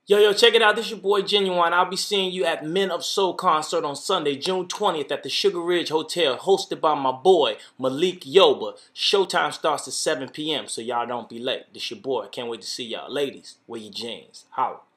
Yo, check it out. This your boy Ginuwine. I'll be seeing you at Men of Soul concert on Sunday, June 20th at the Sugar Ridge Hotel, hosted by my boy Malik Yoba. Showtime starts at 7 p.m., so y'all don't be late. This your boy. Can't wait to see y'all. Ladies, wear your jeans. Holla.